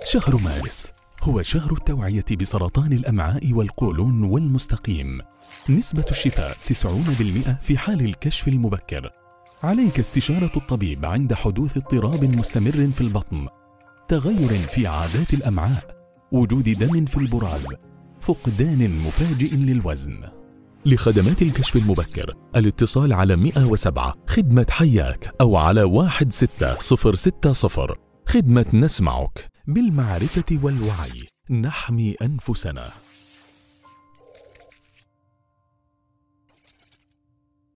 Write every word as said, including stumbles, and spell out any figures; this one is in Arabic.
شهر مارس هو شهر التوعية بسرطان الأمعاء والقولون والمستقيم. نسبة الشفاء تسعين بالمئة في حال الكشف المبكر. عليك استشارة الطبيب عند حدوث اضطراب مستمر في البطن، تغير في عادات الأمعاء، وجود دم في البراز، فقدان مفاجئ للوزن. لخدمات الكشف المبكر الاتصال على مئة وسبعة خدمة حياك أو على واحد ستة صفر ستة صفر. خدمة نسمعك، بالمعرفة والوعي نحمي أنفسنا.